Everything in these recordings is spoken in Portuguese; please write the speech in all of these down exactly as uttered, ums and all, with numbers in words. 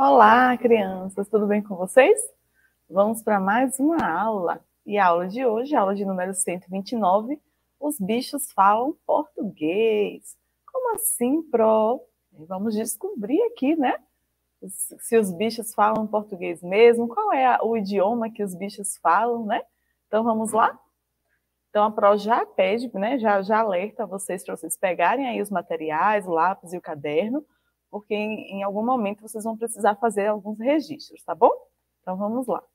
Olá, crianças, tudo bem com vocês? Vamos para mais uma aula. E a aula de hoje, a aula de número cento e vinte e nove, os bichos falam português. Como assim, Pro? Vamos descobrir aqui, né? Se os bichos falam português mesmo, qual é o idioma que os bichos falam, né? Então, vamos lá? Então, a Pro já pede, né, já, já alerta vocês para vocês pegarem aí os materiais, o lápis e o caderno, porque em, em algum momento vocês vão precisar fazer alguns registros, tá bom? Então, vamos lá.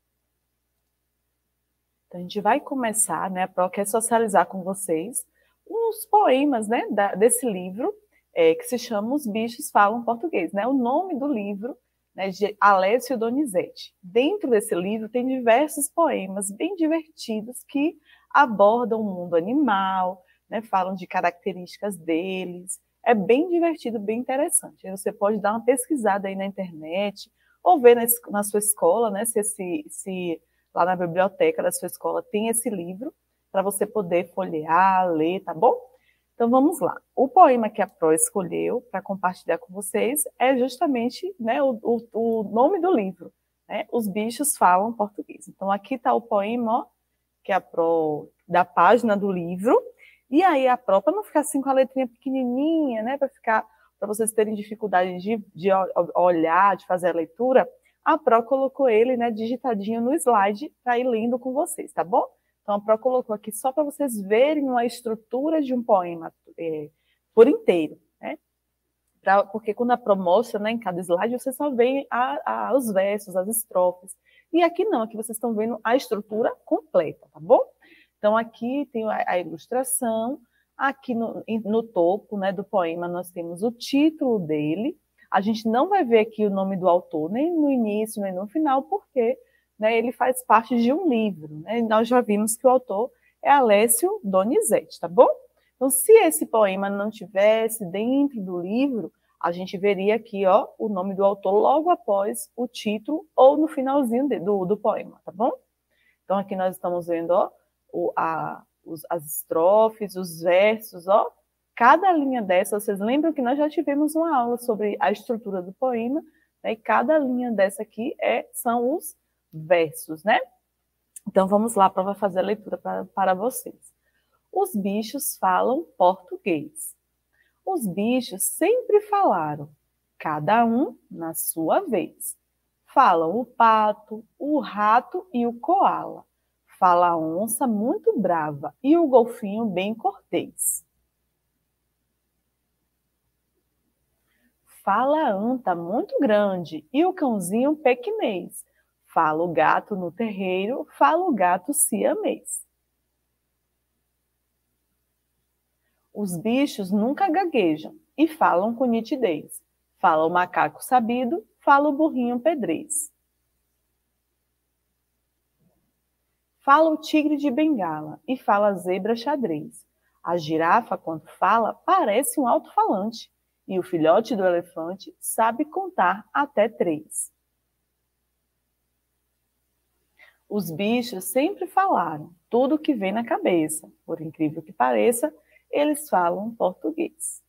Então, a gente vai começar, né, a Pro quer socializar com vocês uns poemas, né, da, desse livro, é, que se chama Os Bichos Falam Português, né? O nome do livro, né, de Alessio Donizete. Dentro desse livro tem diversos poemas bem divertidos que abordam o mundo animal, né, falam de características deles. É bem divertido, bem interessante. Aí você pode dar uma pesquisada aí na internet, ou ver na, na sua escola, né, se, se, se lá na biblioteca da sua escola tem esse livro, para você poder folhear, ler, tá bom? Então vamos lá. O poema que a Pro escolheu para compartilhar com vocês é justamente, né, o, o, o nome do livro, né? Os Bichos Falam Português. Então aqui está o poema, ó, que é a Pro, da página do livro, e aí a Pro, para não ficar assim com a letrinha pequenininha, né, para ficar, para vocês terem dificuldade de, de olhar, de fazer a leitura, a Pro colocou ele, né, digitadinho no slide para ir lendo com vocês, tá bom? Então a Pro colocou aqui só para vocês verem a estrutura de um poema é, por inteiro, né? Pra, porque quando a Pro mostra, né, em cada slide, vocês só veem a, a, os versos, as estrofes. E aqui não, aqui vocês estão vendo a estrutura completa, tá bom? Então aqui tem a, a ilustração, aqui no, no topo, né, do poema nós temos o título dele. A gente não vai ver aqui o nome do autor, nem no início, nem no final, porque, né, ele faz parte de um livro, né? Nós já vimos que o autor é Alessio Donizete, tá bom? Então, se esse poema não tivesse dentro do livro, a gente veria aqui, ó, o nome do autor logo após o título ou no finalzinho de, do, do poema, tá bom? Então, aqui nós estamos vendo, ó, o, a, os, as estrofes, os versos, ó. Cada linha dessa, vocês lembram que nós já tivemos uma aula sobre a estrutura do poema, né? E cada linha dessa aqui é, são os versos, né? Então, vamos lá, para fazer a leitura para, para vocês. Os bichos falam português. Os bichos sempre falaram, cada um na sua vez. Falam o pato, o rato e o coala. Fala a onça muito brava e o golfinho bem cortês. Fala a anta muito grande e o cãozinho pequinês. Fala o gato no terreiro, fala o gato siamês. Os bichos nunca gaguejam e falam com nitidez. Fala o macaco sabido, fala o burrinho pedrez. Fala o tigre de bengala e fala a zebra xadrez. A girafa, quando fala, parece um alto-falante. E o filhote do elefante sabe contar até três. Os bichos sempre falaram tudo o que vem na cabeça. Por incrível que pareça, eles falam português.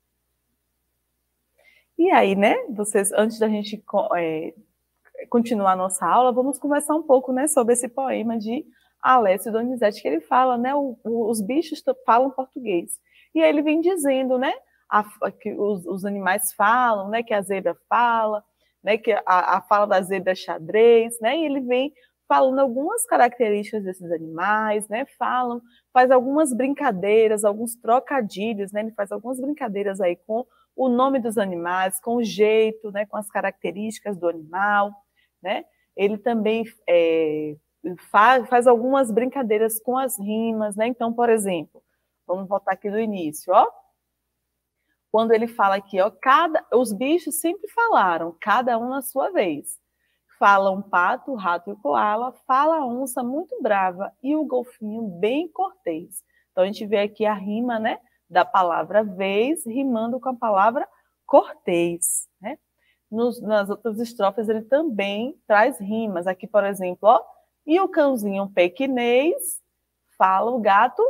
E aí, né, vocês, antes da gente é, continuar a nossa aula, vamos conversar um pouco, né, sobre esse poema de Alessio Donizete, que ele fala, né, o, o, os bichos falam português. E aí ele vem dizendo, né, a, que os, os animais falam, né, que a zebra fala, né, que a, a fala da zebra é xadrez, né, e ele vem falando algumas características desses animais, né, falam, faz algumas brincadeiras, alguns trocadilhos, né, ele faz algumas brincadeiras aí com o nome dos animais, com o jeito, né, com as características do animal, né, ele também é, faz, faz algumas brincadeiras com as rimas, né, então, por exemplo, vamos voltar aqui do início, ó, quando ele fala aqui, ó, cada, os bichos sempre falaram, cada um na sua vez. Fala um pato, o rato e o coala, fala a onça muito brava e o golfinho bem cortês. Então, a gente vê aqui a rima, né, da palavra vez, rimando com a palavra cortês, né? Nos, nas outras estrofes, ele também traz rimas. Aqui, por exemplo, ó, e o cãozinho pequinês, fala o gato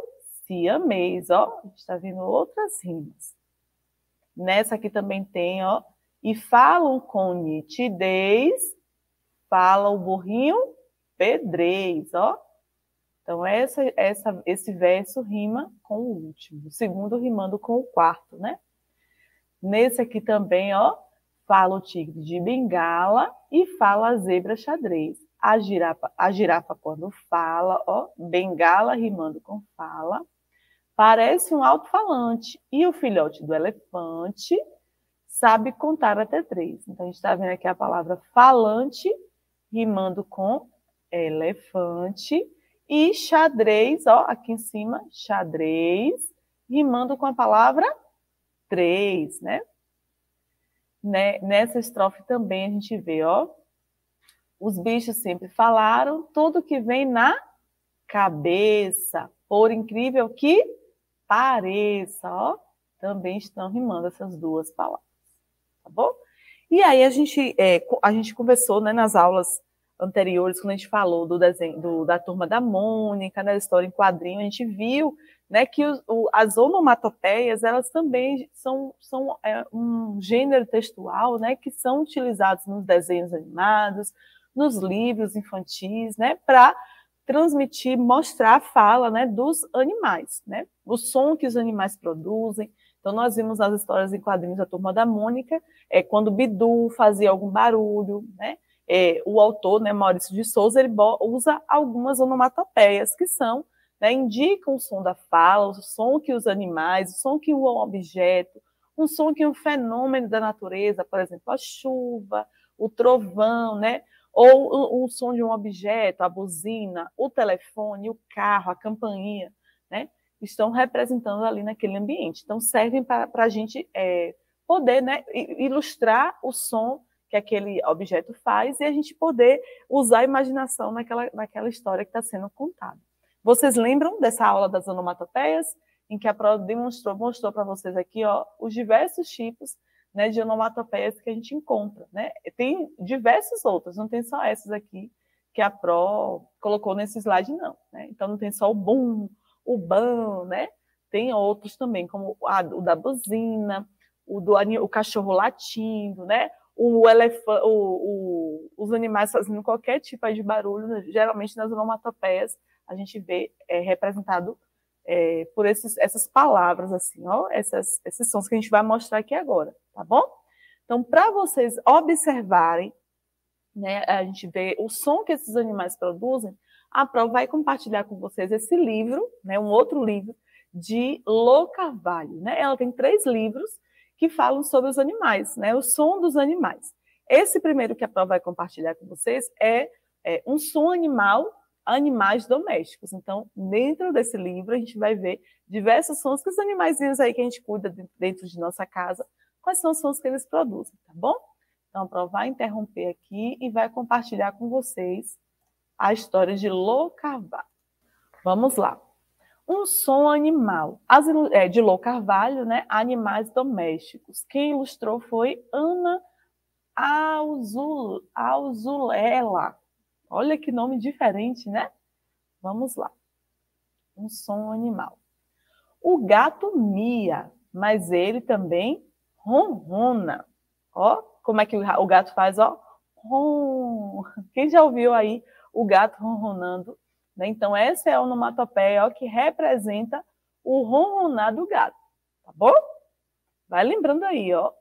siamês, ó. A gente está vendo outras rimas. Nessa aqui também tem, ó, e falam com nitidez, fala o burrinho pedrez, ó. Então, essa, essa, esse verso rima com o último, o segundo rimando com o quarto, né? Nesse aqui também, ó, fala o tigre de bengala e fala a zebra xadrez. A girafa, a girafa quando fala, ó, bengala rimando com fala, parece um alto-falante. E o filhote do elefante sabe contar até três. Então, a gente está vendo aqui a palavra falante rimando com elefante e xadrez, ó, aqui em cima, xadrez, rimando com a palavra três, né? Nessa estrofe também a gente vê, ó, os bichos sempre falaram tudo que vem na cabeça, por incrível que pareça, ó, também estão rimando essas duas palavras, tá bom? E aí a gente, é, a gente conversou, né, nas aulas anteriores, quando a gente falou do desenho do, da Turma da Mônica, né, da história em quadrinho, a gente viu, né, que o, o, as onomatopeias, elas também são, são é, um gênero textual, né, que são utilizados nos desenhos animados, nos livros infantis, né, para transmitir, mostrar a fala, né, dos animais, né, o som que os animais produzem. Então, nós vimos nas histórias em quadrinhos da Turma da Mônica, é, quando o Bidu fazia algum barulho, né, é, o autor, né, Maurício de Souza, ele usa algumas onomatopeias, que são, né, indicam o som da fala, o som que os animais, o som que o objeto, um som que um fenômeno da natureza, por exemplo, a chuva, o trovão, né, ou o, o som de um objeto, a buzina, o telefone, o carro, a campainha, né, estão representando ali naquele ambiente. Então, servem para a gente é, poder, né, ilustrar o som que aquele objeto faz e a gente poder usar a imaginação naquela, naquela história que está sendo contada. Vocês lembram dessa aula das onomatopeias, em que a prova demonstrou, mostrou para vocês aqui, ó, os diversos tipos, né, de onomatopeias que a gente encontra, né? Tem diversas outras, não tem só essas aqui que a Pro colocou nesse slide, não, né? Então, não tem só o bum, o bam, né? Tem outros também, como a, o da buzina, o do o cachorro latindo, né? O elefante, o, o, os animais fazendo qualquer tipo de barulho, né? Geralmente nas onomatopeias a gente vê é, representado é, por esses, essas palavras, assim, ó, essas, esses sons que a gente vai mostrar aqui agora, tá bom? Então, para vocês observarem, né, a gente vê o som que esses animais produzem, a Pro vai compartilhar com vocês esse livro, né, um outro livro, de Lô Carvalho, né? Ela tem três livros que falam sobre os animais, né, o som dos animais. Esse primeiro que a Pro vai compartilhar com vocês é, é um som animal, animais domésticos. Então, dentro desse livro, a gente vai ver diversos sons que os animaizinhos aí que a gente cuida dentro de nossa casa, quais são os sons que eles produzem, tá bom? Então, a Pro vai interromper aqui e vai compartilhar com vocês a história de Lô Carvalho. Vamos lá. Um som animal. As, é, de Lô Carvalho, né? Animais domésticos. Quem ilustrou foi Ana Alzul, Alzulela. Olha que nome diferente, né? Vamos lá. Um som animal. O gato mia, mas ele também ronrona. Ó, como é que o gato faz, ó? Ron. Quem já ouviu aí o gato ronronando? Né? Então, essa é a onomatopeia, ó, que representa o ronronar do gato. Tá bom? Vai lembrando aí, ó.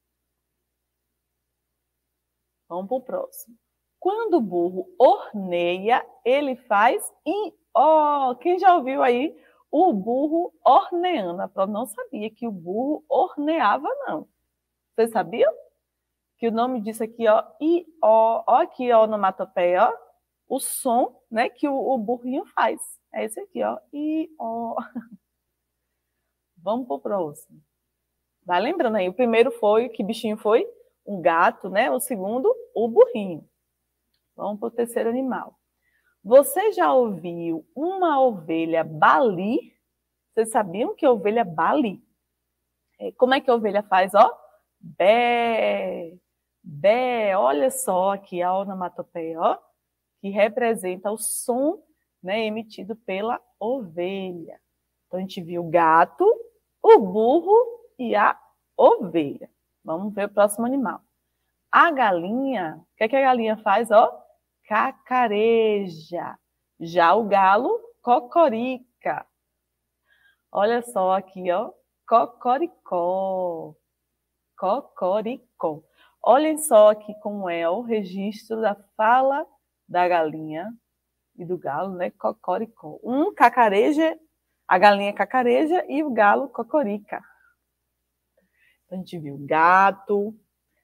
Vamos para o próximo. Quando o burro horneia, ele faz i, ó. Quem já ouviu aí o burro horneando? A Pro não sabia que o burro horneava, não. Vocês sabiam? Que o nome disso aqui, ó, i, ó, ó aqui, ó, onomatopeia, ó, o som, né, que o, o burrinho faz. É esse aqui, ó, i, ó. Vamos pro próximo. Vai lembrando aí, o primeiro foi, que bichinho foi? Um gato, né? O segundo, o burrinho. Vamos pro terceiro animal. Você já ouviu uma ovelha balir? Vocês sabiam que a ovelha bali? Como é que a ovelha faz, ó? Bé, bé, olha só aqui a onomatopeia, ó, que representa o som, né, emitido pela ovelha. Então, a gente viu o gato, o burro e a ovelha. Vamos ver o próximo animal. A galinha, o que, é que a galinha faz? Ó, cacareja. Já o galo, cocorica. Olha só aqui, ó, cocoricó. Cocoricó. Olhem só aqui como é o registro da fala da galinha e do galo, né? Cocoricó. Um cacareja, a galinha cacareja e o galo cocorica. Então, a gente viu o gato,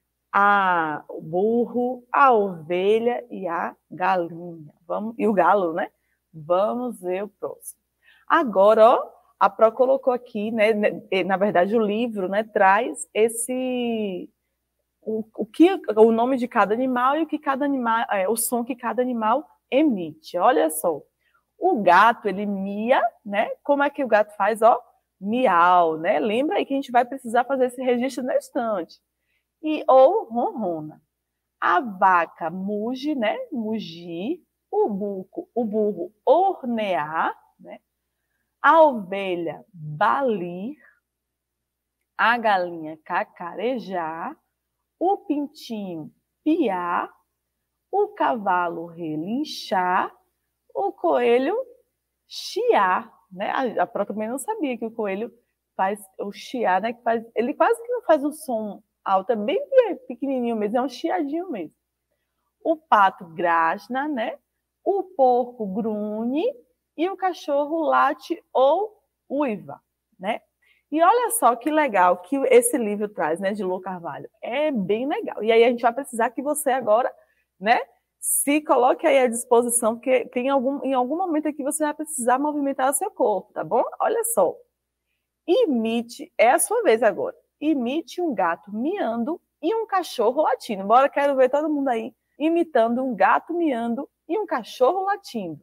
a, o burro, a ovelha e a galinha. Vamos, e o galo, né? Vamos ver o próximo. Agora, ó, a Pro colocou aqui, né? Na verdade, o livro, né, traz esse o, o que o nome de cada animal e o que cada animal, é, o som que cada animal emite. Olha só. O gato, ele mia, né? Como é que o gato faz, ó? Miau, né? Lembra aí que a gente vai precisar fazer esse registro na estante. E ou ronrona. A vaca muge, né? Mugir. O burro, o burro ornear, né? A ovelha balir. A galinha cacarejar. O pintinho piar. O cavalo relinchar. O coelho chiar, né? A, a Pro também não sabia que o coelho faz o chiar, né? Que faz, ele quase que não faz um som alto, é bem pequenininho mesmo, é um chiadinho mesmo. O pato grasna, né? O porco grunhe e o cachorro late ou uiva, né? E olha só que legal que esse livro traz, né, de Lô Carvalho. É bem legal. E aí a gente vai precisar que você agora, né, se coloque aí à disposição, porque tem algum, em algum momento aqui você vai precisar movimentar o seu corpo, tá bom? Olha só. Imite, é a sua vez agora. Imite um gato miando e um cachorro latindo. Bora, quero ver todo mundo aí imitando um gato miando e um cachorro latindo.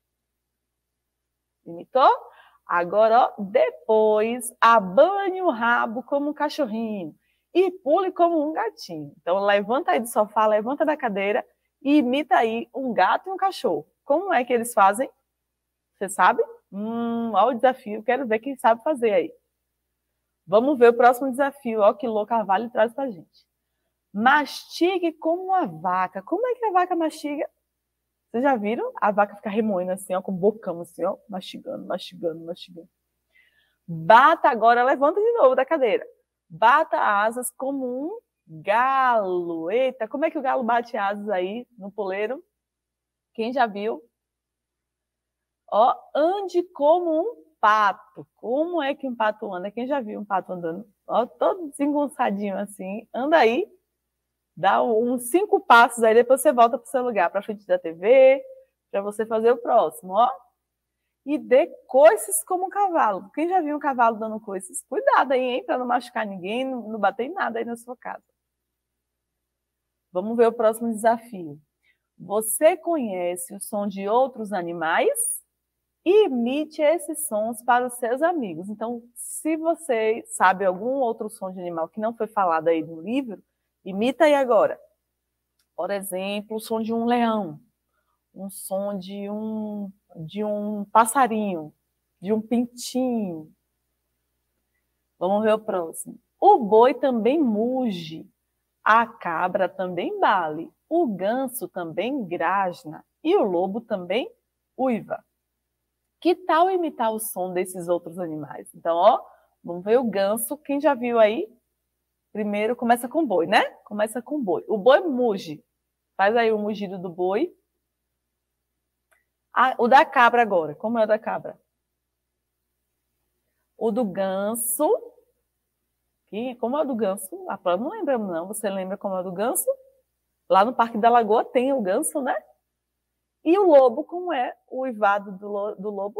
Imitou? Agora, ó, depois, abane o rabo como um cachorrinho e pule como um gatinho. Então, levanta aí do sofá, levanta da cadeira e imita aí um gato e um cachorro. Como é que eles fazem? Você sabe? Hum, olha o desafio, quero ver quem sabe fazer aí. Vamos ver o próximo desafio, ó, que Lô Carvalho traz pra gente. Mastigue como uma vaca. Como é que a vaca mastiga? Vocês já viram? A vaca fica remoendo assim, ó, com o bocão assim, ó, mastigando, mastigando, mastigando. Bata agora, levanta de novo da cadeira. Bata asas como um galo. Eita, como é que o galo bate asas aí no puleiro? Quem já viu? Ó, ande como um pato. Como é que um pato anda? Quem já viu um pato andando? Ó, todo desengonçadinho assim. Anda aí. Dá uns cinco passos aí, depois você volta para o seu lugar, para frente da T V, para você fazer o próximo, ó. E dê coices como um cavalo. Quem já viu um cavalo dando coices? Cuidado aí, hein, para não machucar ninguém, não, não bater em nada aí na sua casa. Vamos ver o próximo desafio. Você conhece o som de outros animais? Imite esses sons para os seus amigos. Então, se você sabe algum outro som de animal que não foi falado aí no livro, imita aí agora. Por exemplo, o som de um leão, um som de um, de um passarinho, de um pintinho. Vamos ver o próximo. O boi também muge, a cabra também bale, o ganso também grasna e o lobo também uiva. Que tal imitar o som desses outros animais? Então, ó, vamos ver o ganso. Quem já viu aí? Primeiro começa com o boi, né? Começa com o boi. O boi muge. Faz aí o mugido do boi. Ah, o da cabra agora. Como é o da cabra? O do ganso. Que, como é o do ganso? Ah, não lembramos, não. Você lembra como é o do ganso? Lá no Parque da Lagoa tem o ganso, né? E o lobo, como é o uivado do, do lobo?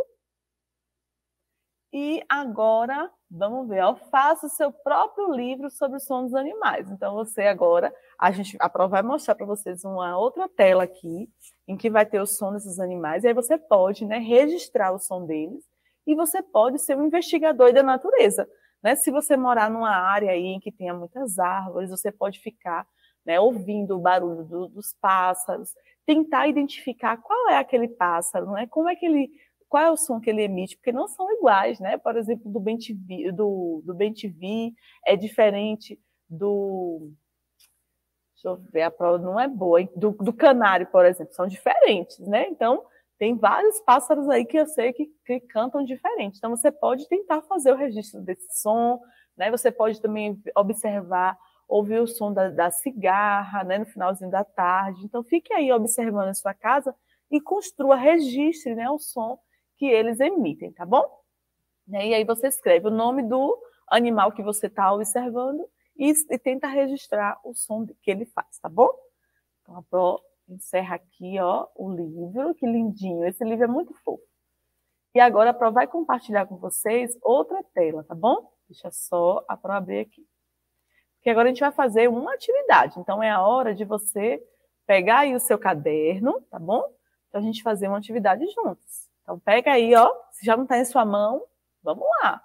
E agora, vamos ver, ó, faça o seu próprio livro sobre o som dos animais. Então, você agora, a gente, a Pro vai mostrar para vocês uma outra tela aqui, em que vai ter o som desses animais, e aí você pode, né, registrar o som deles, e você pode ser um investigador da natureza, né? Se você morar numa área aí em que tenha muitas árvores, você pode ficar, né, ouvindo o barulho do, dos pássaros, tentar identificar qual é aquele pássaro, né? Como é que ele... Qual é o som que ele emite? Porque não são iguais, né? Por exemplo, do bem-te-vi, do, do bem-te-vi é diferente do... Deixa eu ver, a prova não é boa, hein? Do, do canário, por exemplo, são diferentes, né? Então, tem vários pássaros aí que eu sei que, que cantam diferente. Então, você pode tentar fazer o registro desse som, né? Você pode também observar, ouvir o som da, da cigarra, né? No finalzinho da tarde. Então, fique aí observando a sua casa e construa, registre, né? O som que eles emitem, tá bom? E aí você escreve o nome do animal que você está observando e, e tenta registrar o som que ele faz, tá bom? Então, a Pro encerra aqui, ó, o livro, que lindinho. Esse livro é muito fofo. E agora a Pro vai compartilhar com vocês outra tela, tá bom? Deixa só a Pro abrir aqui. Porque agora a gente vai fazer uma atividade. Então, é a hora de você pegar aí o seu caderno, tá bom? Pra gente fazer uma atividade juntos. Então, pega aí, ó, se já não está em sua mão, vamos lá.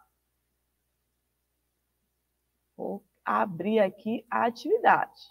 Vou abrir aqui a atividade.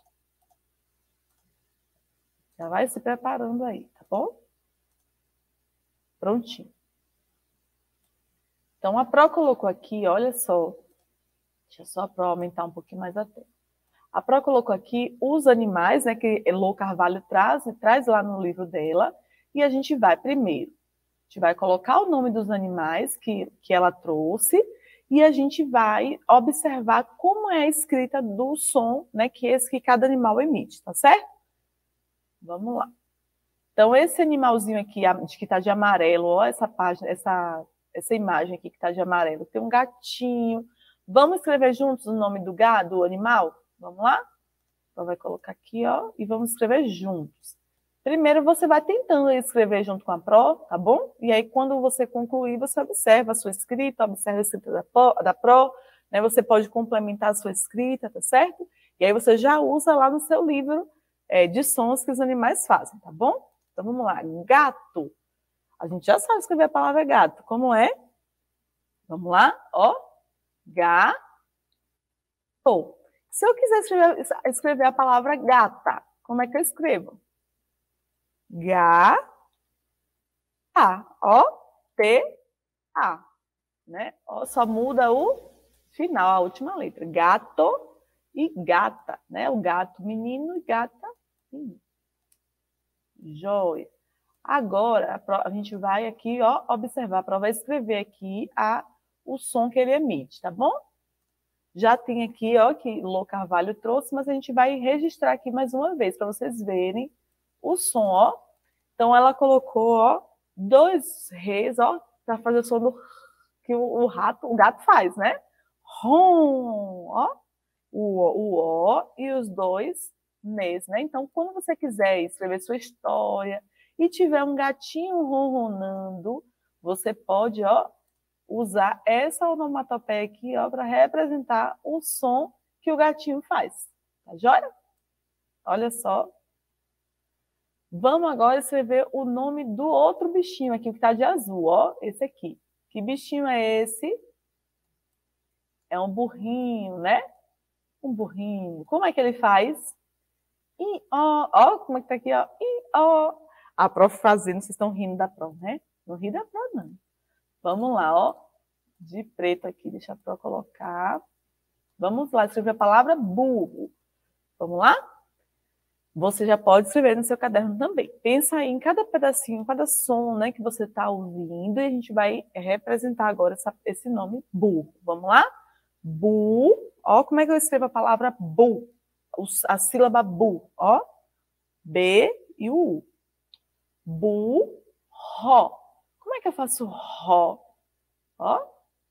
Já vai se preparando aí, tá bom? Prontinho. Então, a Pro colocou aqui, olha só. Deixa só a Pro aumentar um pouquinho mais a tela. A Pro colocou aqui os animais, né, que Elô Carvalho traz, traz lá no livro dela. E a gente vai primeiro. A gente vai colocar o nome dos animais que, que ela trouxe. E a gente vai observar como é a escrita do som, né, que esse que cada animal emite, tá certo? Vamos lá. Então, esse animalzinho aqui, que está de amarelo, ó, essa página, essa, essa imagem aqui que está de amarelo, tem um gatinho. Vamos escrever juntos o nome do gado, do animal? Vamos lá? Então, vai colocar aqui, ó, e vamos escrever juntos. Primeiro, você vai tentando escrever junto com a Pro, tá bom? E aí, quando você concluir, você observa a sua escrita, observa a escrita da Pro, da Pro, né? Você pode complementar a sua escrita, tá certo? E aí, você já usa lá no seu livro é, de sons que os animais fazem, tá bom? Então, vamos lá. Gato. A gente já sabe escrever a palavra gato. Como é? Vamos lá? Ó. Gato. Se eu quiser escrever, escrever a palavra gata, como é que eu escrevo? Gata. Ó. T. A. Né? Ó, só muda o final, a última letra. Gato e gata. Né? O gato menino e gata menino. Joia. Agora, a gente vai aqui, ó, observar, a Pro vai escrever aqui a, o som que ele emite, tá bom? Já tem aqui, ó, que Lô Carvalho trouxe, mas a gente vai registrar aqui mais uma vez, para vocês verem o som, ó. Então, ela colocou, ó, dois reis, ó, para fazer o som do, que o, o rato, o gato faz, né? Rom, ó, o, o ó e os dois nes, né? Então, quando você quiser escrever sua história e tiver um gatinho ronronando, você pode, ó, usar essa onomatopeia aqui, ó, para representar o som que o gatinho faz. Tá joia? Olha só. Vamos agora escrever o nome do outro bichinho aqui, que está de azul, ó, esse aqui. Que bichinho é esse? É um burrinho, né? Um burrinho. Como é que ele faz? I, ó, ó, como é que tá aqui, ó? I, ó. A Prof fazendo, vocês estão rindo da Prof, né? Não ri da Prof, não. Vamos lá, ó. De preto aqui, deixa a Pro colocar. Vamos lá, escrever a palavra burro. Vamos lá? Você já pode escrever no seu caderno também. Pensa aí em cada pedacinho, cada som, né, que você está ouvindo, e a gente vai representar agora essa, esse nome burro. Vamos lá? Bu. Ó, como é que eu escrevo a palavra bu? A sílaba bu, ó. B e o U. Bu, ro. Como é que eu faço ro? Ó.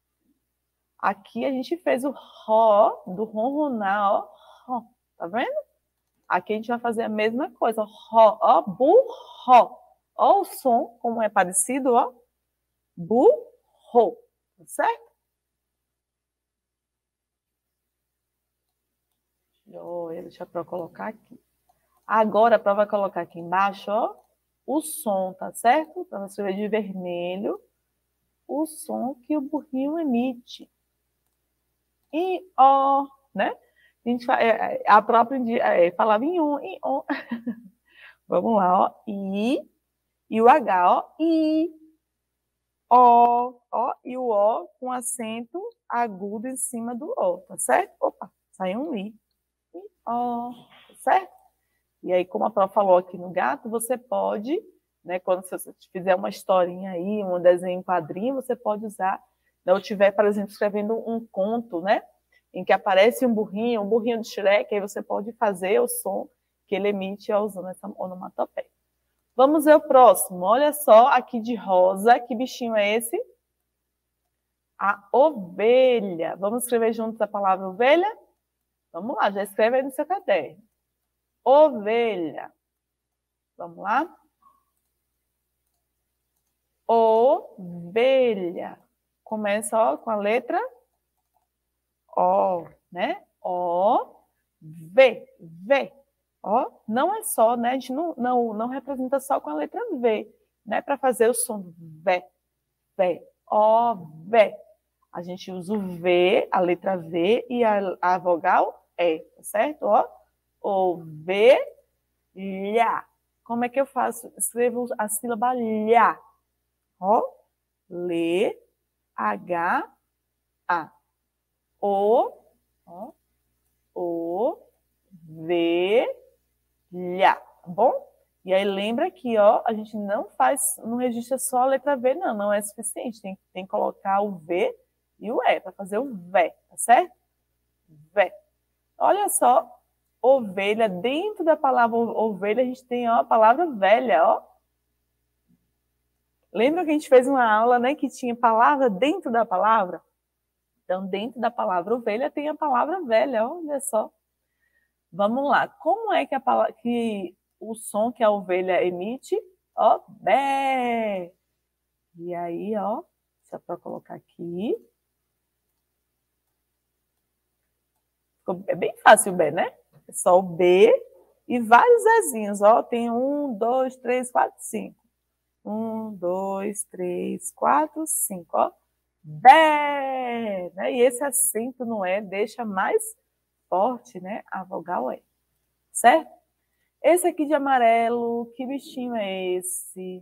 Aqui a gente fez o ro do ronronar, ó. Ro. Tá vendo? Aqui a gente vai fazer a mesma coisa. Ro, ó. Bu, ro. Ó o som, como é parecido, ó. Bu, ro. Tá certo? Deixa eu colocar aqui. Agora, a Pro vai colocar aqui embaixo, ó, o som, tá certo? Para você ver de vermelho o som que o burrinho emite. E, ó, né? A, gente, a própria é, falava em um, em um. Vamos lá, ó. I, e o H, ó. I, ó, ó. E o ó com acento agudo em cima do ó, tá certo? Opa, saiu um I. ó, certo? E aí, como a Pró falou aqui no gato, você pode, né, quando você fizer uma historinha aí, um desenho em quadrinho, você pode usar, né, ou tiver, por exemplo, escrevendo um conto, né, em que aparece um burrinho, um burrinho de Shrek, aí você pode fazer o som que ele emite usando essa onomatopeia. Vamos ver o próximo. Olha só, aqui de rosa, que bichinho é esse? A ovelha. Vamos escrever juntos a palavra ovelha? Vamos lá, já escreve aí no seu caderno. Ovelha. Vamos lá? Ovelha. Começa ó, com a letra O, né? O, V, V. Ó, não é só, né? A gente não, não, não representa só com a letra V, né? Para fazer o som do V, V, O, V. A gente usa o V, a letra V e a, a vogal E, tá certo? Ó, ovelha. Como é que eu faço? Escrevo a sílaba lha. Ó, lê, H, A. O, ó, o, V, lha, tá bom? E aí lembra que, ó, a gente não faz, não registra só a letra V, não, não é suficiente. Tem, tem que colocar o V e o E para fazer o V, tá certo? V. Olha só, ovelha, dentro da palavra ovelha a gente tem, ó, a palavra velha, ó. Lembra que a gente fez uma aula, né, que tinha palavra dentro da palavra? Então, dentro da palavra ovelha tem a palavra velha, olha só. Vamos lá. Como é que, a palavra, que o som que a ovelha emite? Ó, bé. E aí, ó, só para colocar aqui. É bem fácil o bé, né? É só o B e vários Zezinhos, ó. Tem um, dois, três, quatro, cinco. Um, dois, três, quatro, cinco, ó. Bé! Né? E esse acento no E deixa mais forte, né, a vogal E. Certo? Esse aqui de amarelo, que bichinho é esse?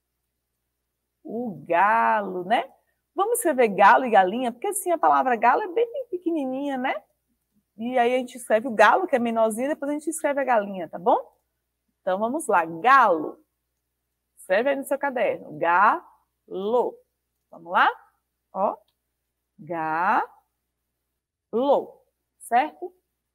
O galo, né? Vamos escrever galo e galinha, porque assim a palavra galo é bem pequenininha, né? E aí a gente escreve o galo, que é menorzinho, depois a gente escreve a galinha, tá bom? Então vamos lá, galo. Escreve aí no seu caderno. Galo. Vamos lá? Ó. Galo. Certo?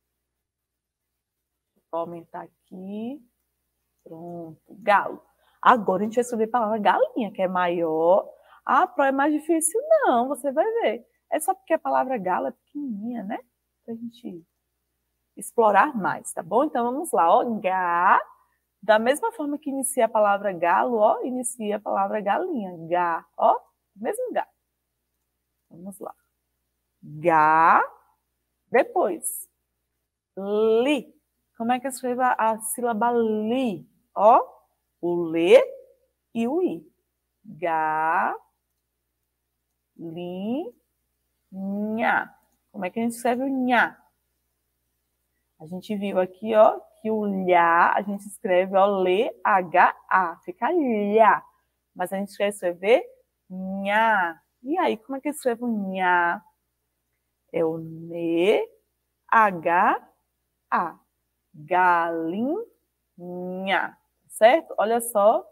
Vou aumentar aqui. Pronto. Galo. Agora a gente vai escrever a palavra galinha, que é maior. Ah, Pro, é mais difícil? Não, você vai ver. É só porque a palavra galo é pequenininha, né? Pra gente explorar mais, tá bom? Então vamos lá, ó. Gá. Da mesma forma que inicia a palavra galo, ó, inicia a palavra galinha. Gá, ó, mesmo gá. Vamos lá. Gá. Depois. Li. Como é que eu escrevo a, a sílaba li? Ó, o lê e o i. Gá. Li. Nha. Como é que a gente escreve o nha? A gente viu aqui, ó, que o lhá, a gente escreve, ó, lê, H, A. Fica lhá. Mas a gente quer escrever nha. E aí, como é que eu escrevo nha? É o ne, H, A. Galinha. Certo? Olha só.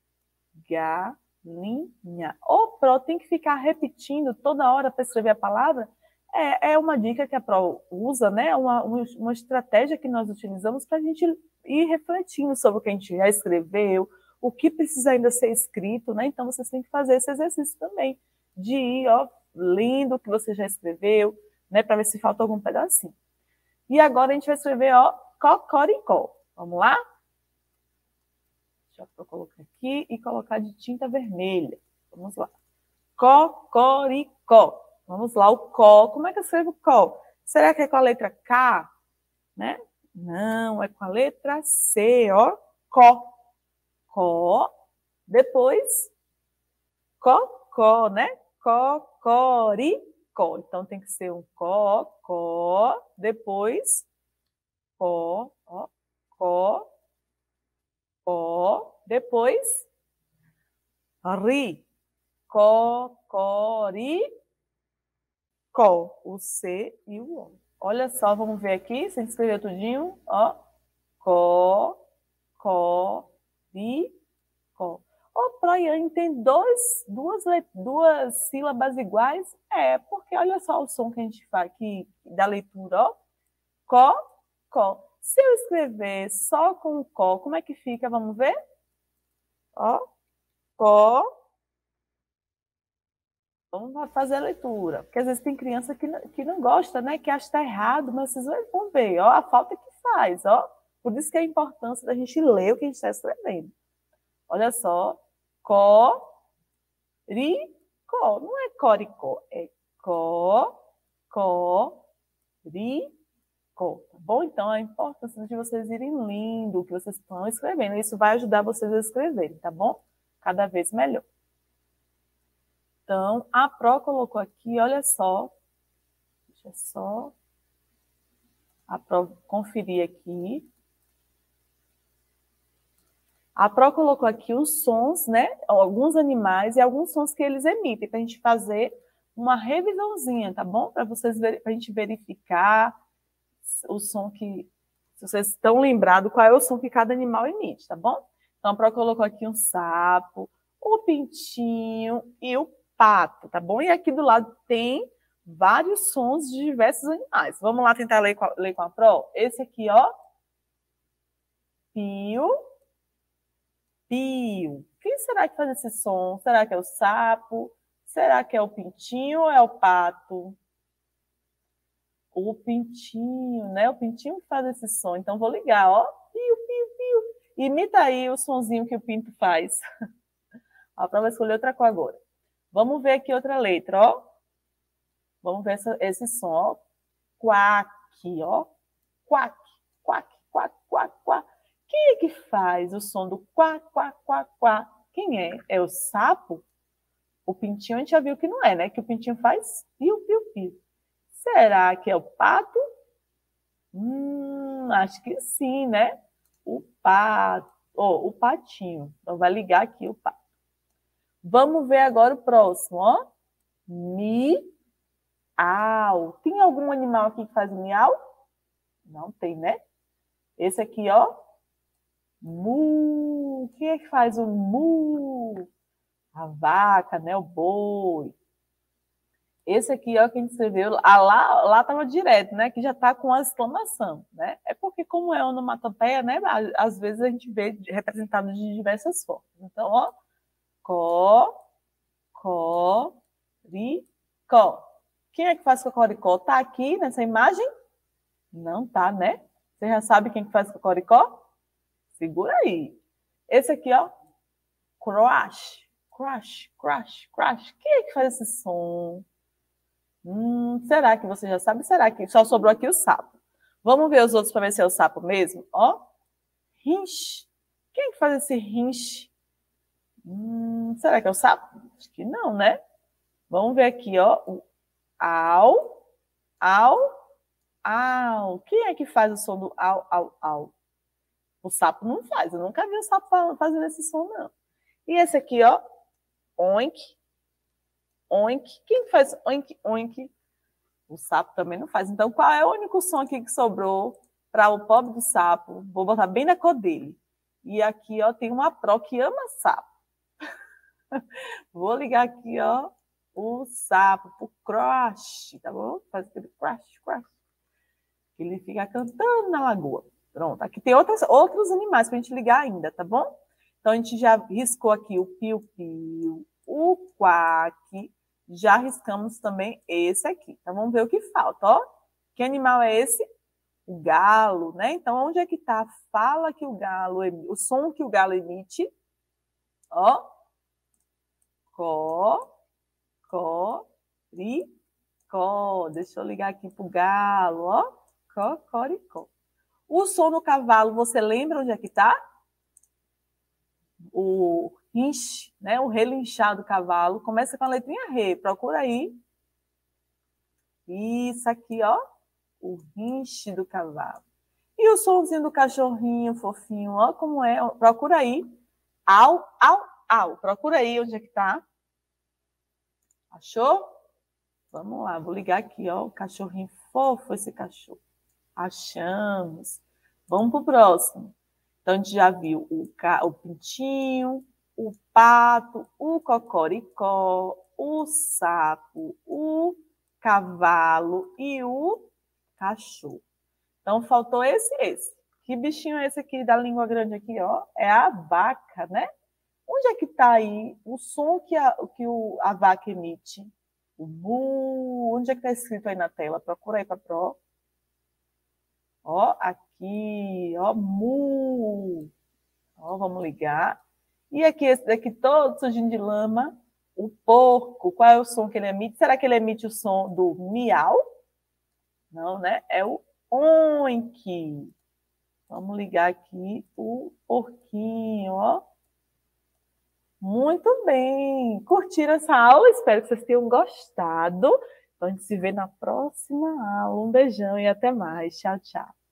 Galinha. O Pro tem que ficar repetindo toda hora para escrever a palavra. É, é uma dica que a Pro usa, né? Uma, uma estratégia que nós utilizamos para a gente ir refletindo sobre o que a gente já escreveu, o que precisa ainda ser escrito, né? Então, vocês têm que fazer esse exercício também, de ir, ó, lendo o que você já escreveu, né? Para ver se falta algum pedacinho. E agora a gente vai escrever, ó, cocoricó. Vamos lá? Deixa eu colocar aqui e colocar de tinta vermelha. Vamos lá. Cocoricó. Vamos lá, o có. Como é que eu escrevo có? Será que é com a letra K? Né? Não, é com a letra C, ó. Có. Có. Depois, cocó, né? Cocoricó. Então, tem que ser um có, có. Depois, có, ó. Có. Có. Depois, ri. Cocoricó. O C e o O. Olha só, vamos ver aqui, você escreveu tudinho, ó. Có, có, ri, có. Ô, Proiane, tem dois, duas, duas sílabas iguais? É, porque olha só o som que a gente faz aqui da leitura, ó. Có, có. Se eu escrever só com o có, como é que fica? Vamos ver? Ó, có. Vamos fazer a leitura. Porque às vezes tem criança que não, que não gosta, né? Que acha que está errado, mas vocês vão ver, ó, a falta que faz, ó. Por isso que é a importância da gente ler o que a gente está escrevendo. Olha só. Có, ri, có. Não é coricó, é có, có, ri, có. Tá bom? Então, a importância de vocês irem lendo o que vocês estão escrevendo. Isso vai ajudar vocês a escreverem, tá bom? Cada vez melhor. Então, a Pro colocou aqui, olha só. Deixa eu só a Pro conferir aqui. A Pro colocou aqui os sons, né? Alguns animais e alguns sons que eles emitem, para a gente fazer uma revisãozinha, tá bom? Para vocês para a gente verificar o som que. Se vocês estão lembrados qual é o som que cada animal emite, tá bom? Então, a Pro colocou aqui um sapo, o pintinho e o pato, tá bom? E aqui do lado tem vários sons de diversos animais. Vamos lá tentar ler com a, ler com a Pro? Esse aqui, ó. Pio, pio. Quem será que faz esse som? Será que é o sapo? Será que é o pintinho ou é o pato? O pintinho, né? O pintinho que faz esse som. Então, vou ligar, ó. Pio, pio, pio. Imita aí o sonzinho que o pinto faz. A Pro vai escolher outra cor agora. Vamos ver aqui outra letra, ó. Vamos ver essa, esse som, ó. Quack, ó. Quack, quack, quack, quack, quack. Quem é que faz o som do quack, quack, quack, quack? Quem é? É o sapo? O pintinho a gente já viu que não é, né? Que o pintinho faz piu, piu, piu. Será que é o pato? Hum, acho que sim, né? O pato. Oh, o patinho. Então, vai ligar aqui o pato. Vamos ver agora o próximo, ó. Miau. Tem algum animal aqui que faz miau? Não tem, né? Esse aqui, ó. Mu. Quem é que faz o mu? A vaca, né? O boi. Esse aqui, ó, quem escreveu, ah, lá, lá tava direto, né? Que já tá com a exclamação, né? É porque, como é onomatopeia, né? Às vezes a gente vê representado de diversas formas. Então, ó. Có, có, ri, có. Quem é que faz cocoricó? Tá aqui nessa imagem? Não tá, né? Você já sabe quem que faz cocoricó? Segura aí. Esse aqui, ó. Crash, crash, crash, crash. Quem é que faz esse som? Hum, será que você já sabe? Será que só sobrou aqui o sapo? Vamos ver os outros para ver se é o sapo mesmo? Ó. Rinche. Quem é que faz esse rinche? Hum, será que é o sapo? Acho que não, né? Vamos ver aqui, ó. O au, au, au. Quem é que faz o som do au, au, au? O sapo não faz. Eu nunca vi o sapo fazendo esse som, não. E esse aqui, ó. Oink, oink. Quem faz oink, oink? O sapo também não faz. Então, qual é o único som aqui que sobrou para o pobre do sapo? Vou botar bem na cor dele. E aqui, ó, tem uma Pro que ama sapo. Vou ligar aqui, ó, o sapo, o crush, tá bom? Faz aquele crush, crush. Ele fica cantando na lagoa. Pronto, aqui tem outras, outros animais pra gente ligar ainda, tá bom? Então, a gente já riscou aqui o piu-piu, o quack, já riscamos também esse aqui. Então, vamos ver o que falta, ó. Que animal é esse? O galo, né? Então, onde é que tá a fala que o galo emite, o som que o galo emite? Ó. Có, có, ri, có. Deixa eu ligar aqui pro galo, ó. Cocoricó. O som do cavalo, você lembra onde é que tá? O rinche, né? O relinchar do cavalo. Começa com a letrinha re. Procura aí. Isso aqui, ó. O rinche do cavalo. E o somzinho do cachorrinho fofinho, ó, como é. Procura aí. Au, au, au. Procura aí onde é que tá. Achou? Vamos lá, vou ligar aqui, ó, o cachorrinho fofo esse cachorro. Achamos. Vamos para o próximo. Então, a gente já viu o, ca... o pintinho, o pato, o cocoricó, o sapo, o cavalo e o cachorro. Então, faltou esse e esse. Que bichinho é esse aqui da língua grande aqui, ó? É a vaca, né? Onde é que está aí o som que a, que o, a vaca emite? O bu. Onde é que está escrito aí na tela? Procura aí para pro. Ó, aqui, ó, mu. Ó, vamos ligar. E aqui, esse daqui todo sujinho de lama, o porco. Qual é o som que ele emite? Será que ele emite o som do miau? Não, né? É o oink. Vamos ligar aqui o porquinho, ó. Muito bem. Curtiram essa aula? Espero que vocês tenham gostado. Então, a gente se vê na próxima aula. Um beijão e até mais. Tchau, tchau.